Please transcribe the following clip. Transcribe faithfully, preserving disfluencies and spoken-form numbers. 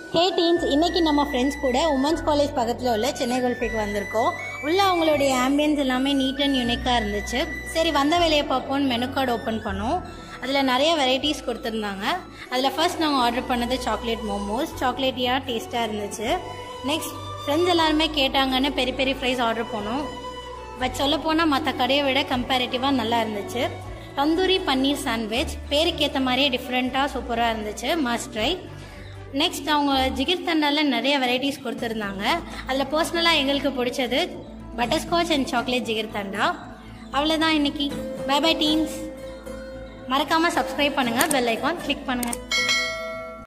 ஹே teens, இன்னைக்கு நம்ம friends கூட உமன்ஸ் காலேஜ் பக்கத்தில் உள்ள சென்னை குல்ஃபிக்கு வந்திருக்கோம். உள்ள அவங்களுடைய ஆம்பியன்ஸ் எல்லாமே நீட் அண்ட் யூனிக்காக இருந்துச்சு. சரி வந்த வேலையை பார்ப்போம்னு மெனு கார்டு ஓப்பன் பண்ணோம். அதில் நிறைய வெரைட்டிஸ் கொடுத்துருந்தாங்க. அதில் ஃபர்ஸ்ட் நாங்கள் ஆர்டர் பண்ணது சாக்லேட் மோமோஸ். சாக்லேட்டியாக டேஸ்ட்டாக இருந்துச்சு. நெக்ஸ்ட் ஃப்ரெண்ட்ஸ் எல்லாருமே கேட்டாங்கன்னு பெரிய பெரிய ஃப்ரைஸ் ஆர்டர் பண்ணோம். பட் சொல்ல போனால் மற்ற கடையை விட கம்பேரிட்டிவாக நல்லா இருந்துச்சு. தந்தூரி பன்னீர் சாண்ட்விச் பேருக்கு ஏற்ற மாதிரியே டிஃப்ரெண்ட்டாக சூப்பராக இருந்துச்சு. Must try. நெக்ஸ்ட் அவங்க ஜிகிர் தண்டாவில் நிறைய வெரைட்டிஸ் கொடுத்துருந்தாங்க. அதில் பர்சனலாக எங்களுக்கு பிடிச்சது butterscotch and chocolate jigarthanda. அவ்வளோதான் இன்னைக்கு. Bye bye teens. மறக்காமல் சப்ஸ்கிரைப் பண்ணுங்கள், பெல் ஐக்கான் கிளிக் பண்ணுங்கள்.